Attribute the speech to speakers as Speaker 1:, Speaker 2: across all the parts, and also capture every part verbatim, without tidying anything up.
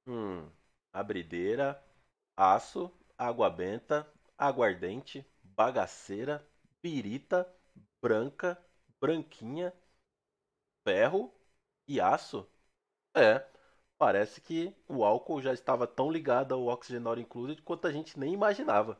Speaker 1: Hum, abrideira, aço, água benta, aguardente, bagaceira, birita, branca, branquinha, ferro e aço. É, parece que o álcool já estava tão ligado ao Oxygen Not Included quanto a gente nem imaginava.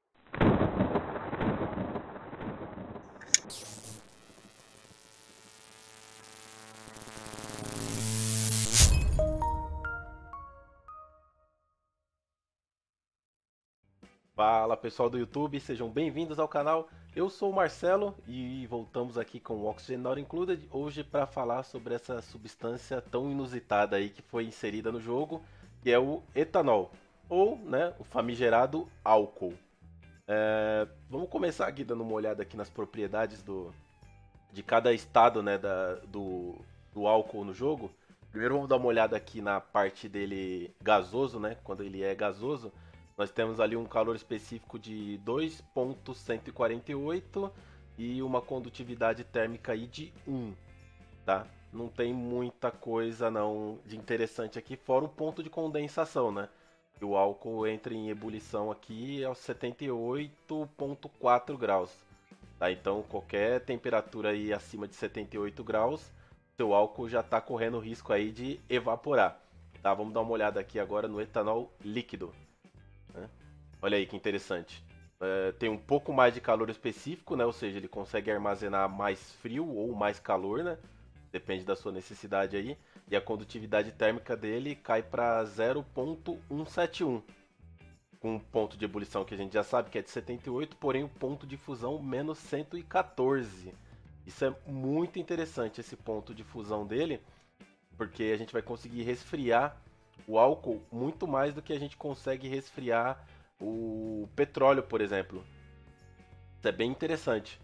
Speaker 1: Fala pessoal do YouTube, sejam bem-vindos ao canal. Eu sou o Marcelo e voltamos aqui com o Oxygen Not Included hoje para falar sobre essa substância tão inusitada aí que foi inserida no jogo, que é o etanol, ou né, o famigerado álcool. É, vamos começar aqui dando uma olhada aqui nas propriedades do, de cada estado né, da, do, do álcool no jogo. Primeiro vamos dar uma olhada aqui na parte dele gasoso, né? Quando ele é gasoso, nós temos ali um calor específico de dois ponto cento e quarenta e oito e uma condutividade térmica aí de um, tá? Não tem muita coisa não de interessante aqui, fora o ponto de condensação, né? O álcool entra em ebulição aqui aos setenta e oito ponto quatro graus. Tá? Então, qualquer temperatura aí acima de setenta e oito graus, seu álcool já está correndo risco aí de evaporar. Tá? Vamos dar uma olhada aqui agora no etanol líquido. Né? Olha aí que interessante. É, tem um pouco mais de calor específico, né? Ou seja, ele consegue armazenar mais frio ou mais calor, né? Depende da sua necessidade aí. E a condutividade térmica dele cai para zero ponto cento e setenta e um, com um ponto de ebulição que a gente já sabe que é de setenta e oito, porém o ponto de fusão menos cento e quatorze. Isso é muito interessante, esse ponto de fusão dele, porque a gente vai conseguir resfriar o álcool muito mais do que a gente consegue resfriar o petróleo, por exemplo. Isso é bem interessante.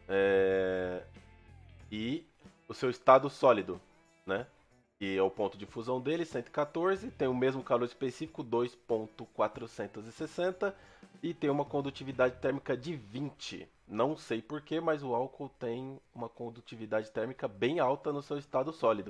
Speaker 1: É, E o seu estado sólido, né? Que é o ponto de fusão dele, cento e quatorze, tem o mesmo calor específico, dois ponto quatrocentos e sessenta, e tem uma condutividade térmica de vinte. Não sei porquê, mas o álcool tem uma condutividade térmica bem alta no seu estado sólido.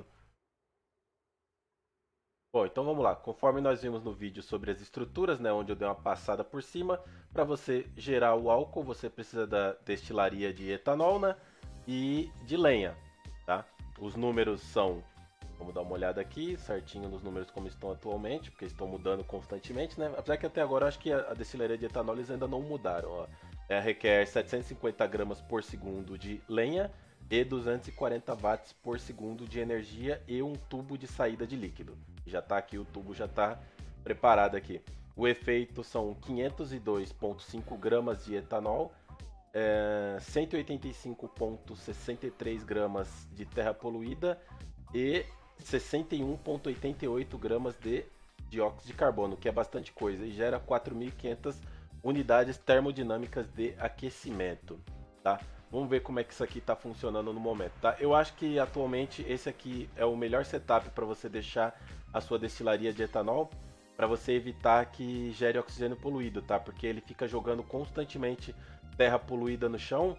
Speaker 1: Bom, então vamos lá. Conforme nós vimos no vídeo sobre as estruturas, né, onde eu dei uma passada por cima, para você gerar o álcool, você precisa da destilaria de etanol, né, e de lenha, tá? Os números são, vamos dar uma olhada aqui, certinho nos números como estão atualmente, porque estão mudando constantemente, né? Apesar que até agora eu acho que a destilaria de etanol eles ainda não mudaram, ó. Ela requer setecentos e cinquenta gramas por segundo de lenha e duzentos e quarenta watts por segundo de energia e um tubo de saída de líquido. Já está aqui, o tubo já está preparado aqui. O efeito são quinhentos e dois vírgula cinco gramas de etanol, é, cento e oitenta e cinco vírgula sessenta e três gramas de terra poluída e sessenta e um vírgula oitenta e oito gramas de dióxido de carbono, que é bastante coisa, e gera quatro mil e quinhentas unidades termodinâmicas de aquecimento. Tá? Vamos ver como é que isso aqui está funcionando no momento. Tá? Eu acho que atualmente esse aqui é o melhor setup para você deixar a sua destilaria de etanol, para você evitar que gere oxigênio poluído, tá? Porque ele fica jogando constantemente terra poluída no chão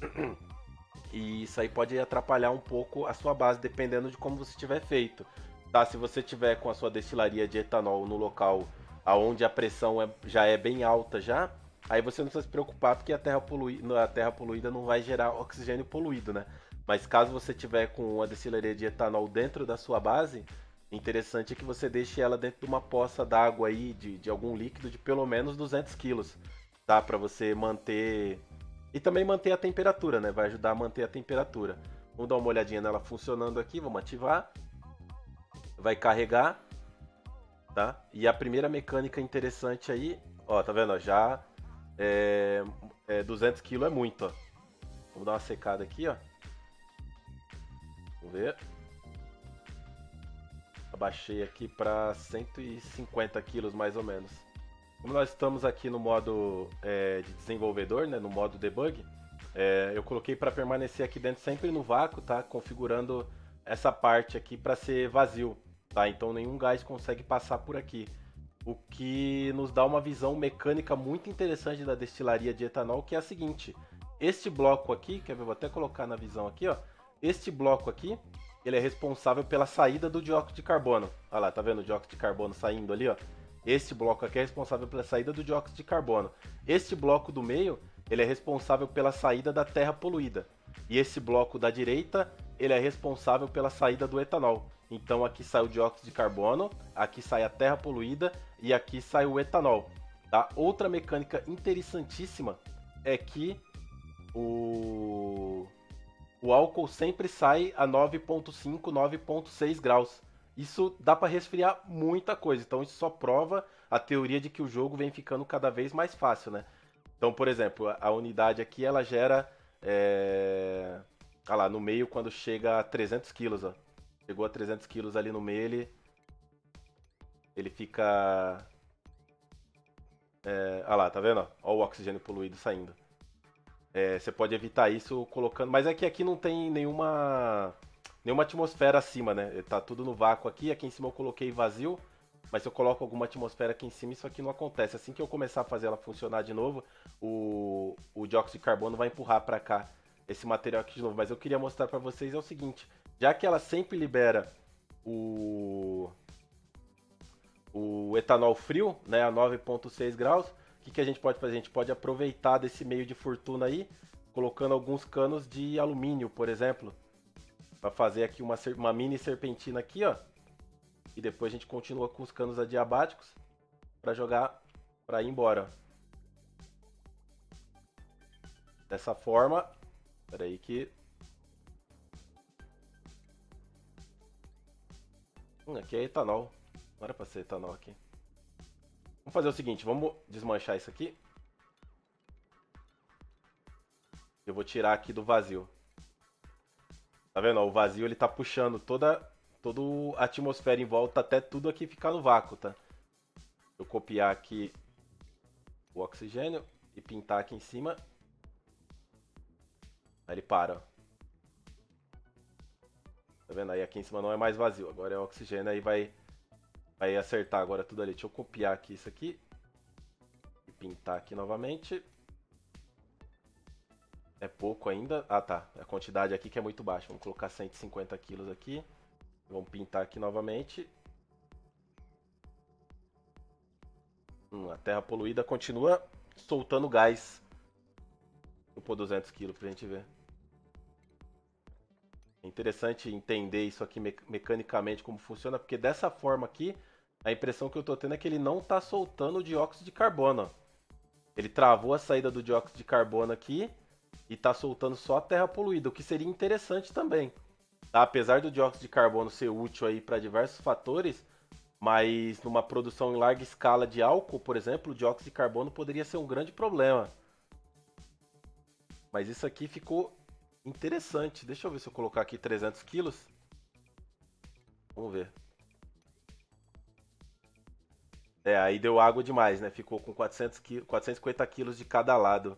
Speaker 1: e isso aí pode atrapalhar um pouco a sua base, dependendo de como você tiver feito. Tá? Se você tiver com a sua destilaria de etanol no local aonde a pressão é, já é bem alta já, aí você não precisa se preocupar porque a terra, polui, a terra poluída não vai gerar oxigênio poluído, né? Mas caso você tiver com uma destilaria de etanol dentro da sua base, interessante é que você deixe ela dentro de uma poça d'água aí, de, de algum líquido de pelo menos duzentos quilos, tá? Para você manter e também manter a temperatura, né? Vai ajudar a manter a temperatura. Vamos dar uma olhadinha nela funcionando aqui, vamos ativar. Vai carregar, tá? E a primeira mecânica interessante aí, ó, tá vendo? Ó, já é, é duzentos quilos é muito, ó. Vamos dar uma secada aqui, ó. Vamos ver. Abaixei aqui para cento e cinquenta quilos mais ou menos. Como nós estamos aqui no modo é, de desenvolvedor, né, no modo debug, é, eu coloquei para permanecer aqui dentro sempre no vácuo, tá? Configurando essa parte aqui para ser vazio, tá? Então nenhum gás consegue passar por aqui. O que nos dá uma visão mecânica muito interessante da destilaria de etanol, que é a seguinte: este bloco aqui, quer ver? Vou até colocar na visão aqui, ó. Este bloco aqui, ele é responsável pela saída do dióxido de carbono. Olha lá, tá vendo o dióxido de carbono saindo ali, ó? Este bloco aqui é responsável pela saída do dióxido de carbono. Este bloco do meio, ele é responsável pela saída da terra poluída. E esse bloco da direita, ele é responsável pela saída do etanol. Então aqui sai o dióxido de carbono, aqui sai a terra poluída e aqui sai o etanol. Tá? Outra mecânica interessantíssima é que o, o álcool sempre sai a nove ponto cinco, nove ponto seis graus. Isso dá para resfriar muita coisa. Então isso só prova a teoria de que o jogo vem ficando cada vez mais fácil, né? Então, por exemplo, a unidade aqui ela gera, é... ah lá, no meio quando chega a trezentos quilos, ó. Chegou a trezentos quilos ali no meio, ele, ele fica... É... Ah lá, tá vendo? Olha o oxigênio poluído saindo. É, você pode evitar isso colocando... Mas é que aqui não tem nenhuma, nenhuma atmosfera acima, né? Tá tudo no vácuo aqui. Aqui em cima eu coloquei vazio. Mas se eu coloco alguma atmosfera aqui em cima, isso aqui não acontece. Assim que eu começar a fazer ela funcionar de novo, o, o dióxido de carbono vai empurrar para cá esse material aqui de novo. Mas eu queria mostrar para vocês é o seguinte. Já que ela sempre libera o, o etanol frio, né, a nove ponto seis graus, o que, que a gente pode fazer? A gente pode aproveitar desse meio de fortuna aí, colocando alguns canos de alumínio, por exemplo, para fazer aqui uma, uma mini serpentina aqui, ó. E depois a gente continua com os canos adiabáticos para jogar, para ir embora. Dessa forma, espera aí que... Hum, aqui é etanol, não era para ser etanol aqui. Vamos fazer o seguinte, vamos desmanchar isso aqui. Eu vou tirar aqui do vazio. Tá vendo? O vazio ele tá puxando toda, toda a atmosfera em volta até tudo aqui ficar no vácuo, tá? Eu copiar aqui o oxigênio e pintar aqui em cima. Aí ele para. Tá vendo? Aí aqui em cima não é mais vazio, agora é oxigênio, aí vai, vai acertar agora tudo ali. Deixa eu copiar aqui isso aqui. E pintar aqui novamente. É pouco ainda. Ah, tá. A quantidade aqui que é muito baixa. Vamos colocar cento e cinquenta quilos aqui. Vamos pintar aqui novamente. Hum, a terra poluída continua soltando gás. Vou pôr duzentos quilos pra gente ver. É interessante entender isso aqui me mecanicamente como funciona, porque dessa forma aqui, a impressão que eu tô tendo é que ele não tá soltando o dióxido de carbono. Ele travou a saída do dióxido de carbono aqui e tá soltando só a terra poluída, o que seria interessante também. Tá? Apesar do dióxido de carbono ser útil aí para diversos fatores, mas numa produção em larga escala de álcool, por exemplo, o dióxido de carbono poderia ser um grande problema. Mas isso aqui ficou interessante. Deixa eu ver se eu colocar aqui trezentos quilos. Vamos ver. É, aí deu água demais, né? Ficou com quatrocentos quilos, quatrocentos e cinquenta quilos de cada lado.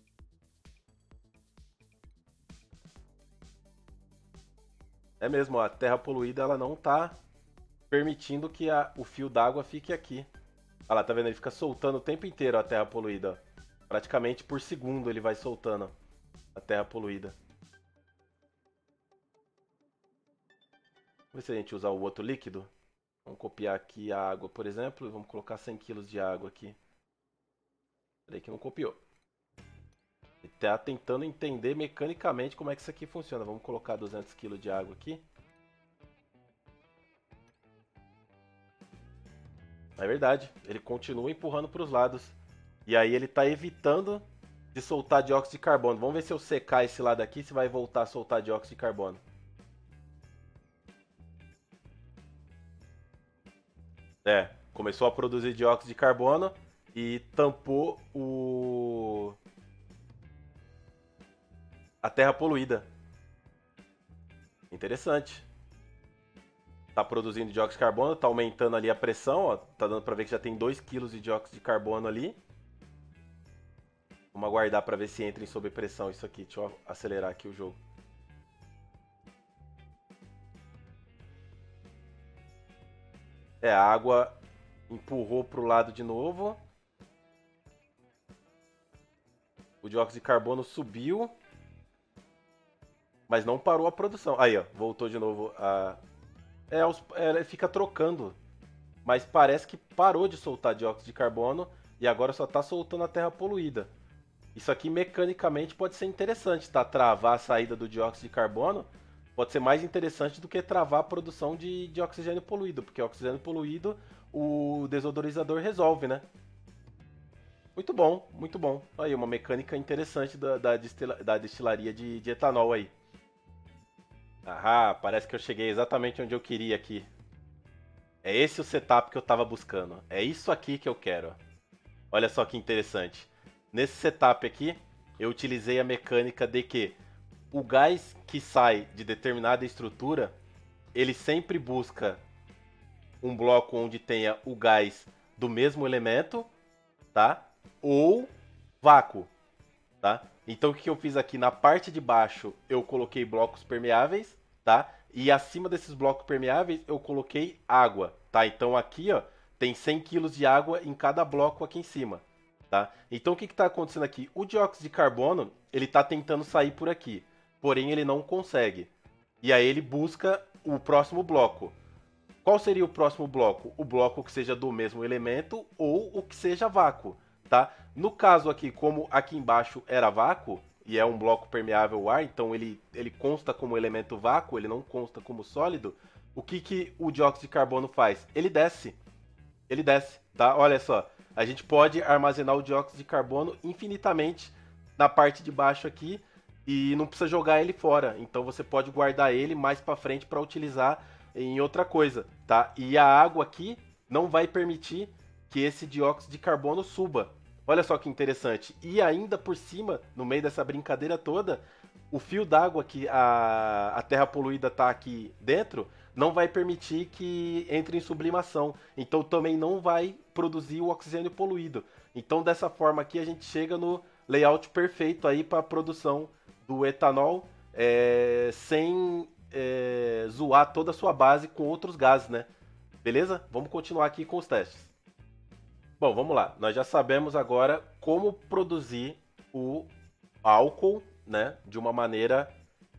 Speaker 1: É mesmo, ó, a terra poluída ela não tá permitindo que a, o fio d'água fique aqui. Olha lá, tá vendo? Ele fica soltando o tempo inteiro a terra poluída. Ó. Praticamente por segundo ele vai soltando a terra poluída. Vamos ver se a gente usar o outro líquido. Vamos copiar aqui a água, por exemplo, e vamos colocar cem quilos de água aqui. Peraí que não copiou. Ele tá tentando entender mecanicamente como é que isso aqui funciona. Vamos colocar duzentos quilos de água aqui. É verdade, ele continua empurrando para os lados. E aí ele está evitando de soltar dióxido de carbono. Vamos ver se eu secar esse lado aqui, se vai voltar a soltar dióxido de carbono. É, começou a produzir dióxido de carbono e tampou o... a terra poluída. Interessante. Tá produzindo dióxido de carbono, tá aumentando ali a pressão, ó. Tá dando para ver que já tem dois quilos de dióxido de carbono ali. Vamos aguardar para ver se entra em sob pressão isso aqui. Deixa eu acelerar aqui o jogo. É, a água empurrou pro lado de novo. O dióxido de carbono subiu. mas não parou a produção. Aí, ó, voltou de novo a... É, os... é, fica trocando, mas parece que parou de soltar dióxido de carbono e agora só tá soltando a terra poluída. Isso aqui mecanicamente pode ser interessante, tá? Travar a saída do dióxido de carbono pode ser mais interessante do que travar a produção de, de oxigênio poluído, porque oxigênio poluído o desodorizador resolve, né? Muito bom, muito bom. Aí, uma mecânica interessante da, da, destila, da destilaria de, de etanol aí. Ah, parece que eu cheguei exatamente onde eu queria aqui. É esse o setup que eu tava buscando. É isso aqui que eu quero. Olha só que interessante. Nesse setup aqui, eu utilizei a mecânica de que o gás que sai de determinada estrutura, ele sempre busca um bloco onde tenha o gás do mesmo elemento, tá? Ou vácuo, tá? Então o que eu fiz aqui na parte de baixo, eu coloquei blocos permeáveis, tá? E acima desses blocos permeáveis eu coloquei água, tá? Então aqui, ó, tem cem quilos de água em cada bloco aqui em cima, tá? Então o que está acontecendo aqui? O dióxido de carbono, ele está tentando sair por aqui, porém ele não consegue. E aí ele busca o próximo bloco. Qual seria o próximo bloco? O bloco que seja do mesmo elemento ou o que seja vácuo, tá? No caso aqui, como aqui embaixo era vácuo, e é um bloco permeável ao ar, então ele, ele consta como elemento vácuo, ele não consta como sólido, o que, que o dióxido de carbono faz? Ele desce. Ele desce, tá? Olha só, a gente pode armazenar o dióxido de carbono infinitamente na parte de baixo aqui e não precisa jogar ele fora. Então você pode guardar ele mais para frente para utilizar em outra coisa, tá? E a água aqui não vai permitir que esse dióxido de carbono suba. Olha só que interessante. E ainda por cima, no meio dessa brincadeira toda, o fio d'água que a, a terra poluída tá aqui dentro não vai permitir que entre em sublimação. Então também não vai produzir o oxigênio poluído. Então dessa forma aqui a gente chega no layout perfeito aí para a produção do etanol é, sem é, zoar toda a sua base com outros gases, né? Beleza? Vamos continuar aqui com os testes. Bom, vamos lá. Nós já sabemos agora como produzir o álcool, né, de uma maneira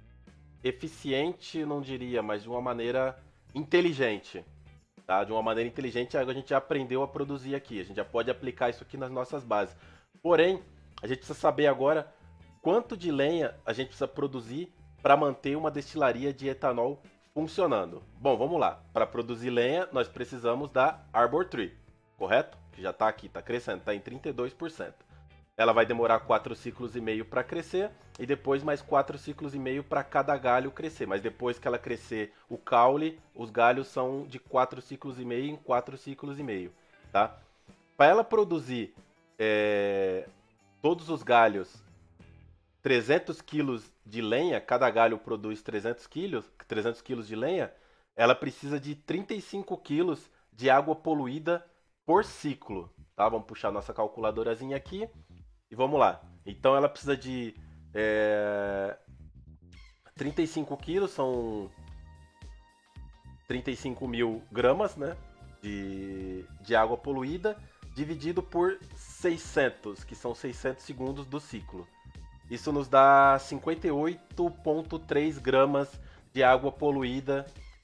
Speaker 1: eficiente, não diria, mas de uma maneira inteligente, tá? De uma maneira inteligente, a gente já aprendeu a produzir aqui. A gente já pode aplicar isso aqui nas nossas bases. Porém, a gente precisa saber agora quanto de lenha a gente precisa produzir para manter uma destilaria de etanol funcionando. Bom, vamos lá. Para produzir lenha, nós precisamos da Arbor Tree, correto? Que já está aqui, está crescendo, está em trinta e dois por cento. Ela vai demorar quatro ciclos e meio para crescer e depois mais quatro ciclos e meio para cada galho crescer. Mas depois que ela crescer o caule, os galhos são de quatro ciclos e meio em quatro ciclos e meio, tá? Para ela produzir é, todos os galhos trezentos quilos de lenha, cada galho produz trezentos quilos, trezentos quilos de lenha, ela precisa de trinta e cinco quilos de água poluída por ciclo, tá? Vamos puxar nossa calculadorazinha aqui. E vamos lá. Então ela precisa de é, trinta e cinco quilos, são trinta e cinco mil gramas, né? De, de água poluída, dividido por seiscentos, que são seiscentos segundos do ciclo. Isso nos dá cinquenta e oito vírgula três gramas de água poluída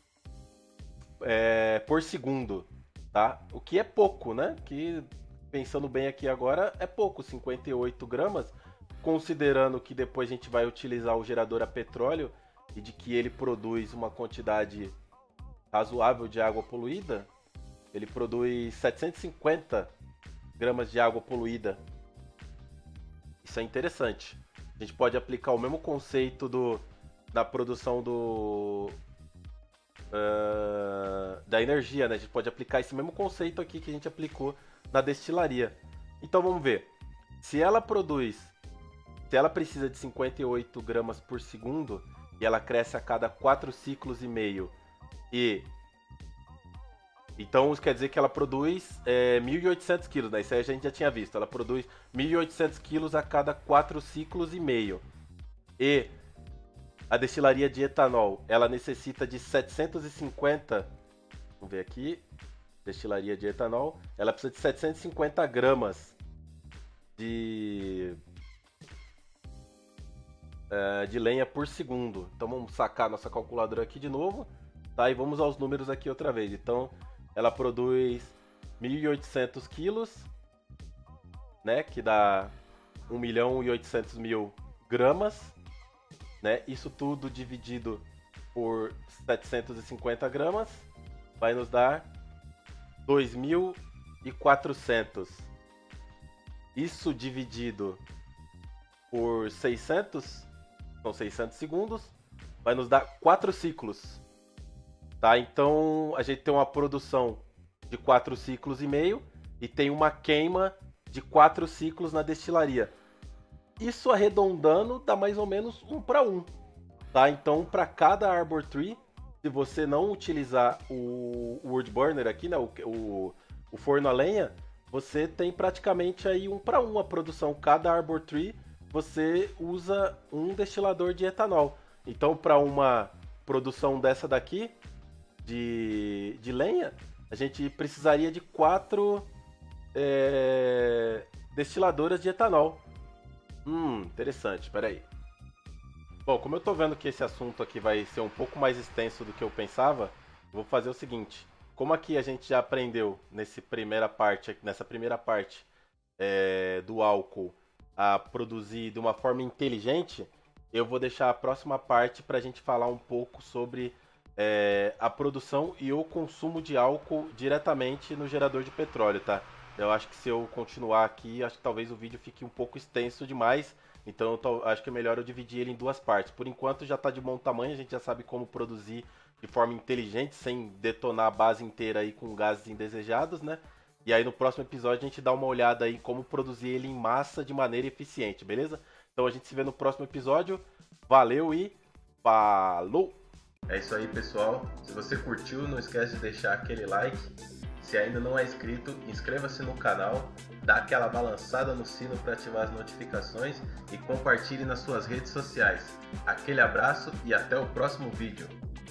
Speaker 1: é, por segundo, tá? O que é pouco, né? Que pensando bem aqui agora, é pouco, cinquenta e oito gramas, considerando que depois a gente vai utilizar o gerador a petróleo e de que ele produz uma quantidade razoável de água poluída, ele produz setecentos e cinquenta gramas de água poluída. Isso é interessante. A gente pode aplicar o mesmo conceito do, na produção do, uh, da energia, né? A gente pode aplicar esse mesmo conceito aqui que a gente aplicou na destilaria. Então vamos ver. Se ela produz, se ela precisa de cinquenta e oito gramas por segundo e ela cresce a cada quatro ciclos e meio e então isso quer dizer que ela produz é, mil e oitocentos quilos, né? Isso aí a gente já tinha visto. Ela produz mil e oitocentos quilos a cada quatro ciclos e meio. E a destilaria de etanol, ela necessita de setecentos e cinquenta, vamos ver aqui, destilaria de etanol, ela precisa de setecentos e cinquenta gramas de uh, de lenha por segundo. Então vamos sacar nossa calculadora aqui de novo, tá? E vamos aos números aqui outra vez. Então ela produz mil e oitocentos quilos, né? Que dá um milhão e oitocentos mil gramas, né? Isso tudo dividido por setecentos e cinquenta gramas vai nos dar dois mil e quatrocentos. Isso dividido por seiscentos, são seiscentos segundos, vai nos dar quatro ciclos. Tá? Então a gente tem uma produção de quatro ciclos e meio e tem uma queima de quatro ciclos na destilaria. Isso arredondando dá mais ou menos um para um. Tá? Então para cada Arbor Tree, se você não utilizar o Wood Burner aqui, né, o, o, o forno a lenha, você tem praticamente aí um para um a produção. Cada Arbor Tree você usa um destilador de etanol. Então para uma produção dessa daqui de, de lenha, a gente precisaria de quatro é, destiladoras de etanol. Hum, interessante, peraí. Bom, como eu tô vendo que esse assunto aqui vai ser um pouco mais extenso do que eu pensava, eu vou fazer o seguinte. Como aqui a gente já aprendeu nesse primeira parte, nessa primeira parte é, do álcool a produzir de uma forma inteligente, eu vou deixar a próxima parte para a gente falar um pouco sobre é, a produção e o consumo de álcool diretamente no gerador de petróleo, tá? Eu acho que se eu continuar aqui, acho que talvez o vídeo fique um pouco extenso demais. Então eu tô, acho que é melhor eu dividir ele em duas partes. Por enquanto já está de bom tamanho, a gente já sabe como produzir de forma inteligente, sem detonar a base inteira aí com gases indesejados, né? E aí no próximo episódio a gente dá uma olhada aí em como produzir ele em massa de maneira eficiente, beleza? Então a gente se vê no próximo episódio. Valeu e falou! É isso aí, pessoal. Se você curtiu, não esquece de deixar aquele like. Se ainda não é inscrito, inscreva-se no canal, dá aquela balançada no sino para ativar as notificações e compartilhe nas suas redes sociais. Aquele abraço e até o próximo vídeo.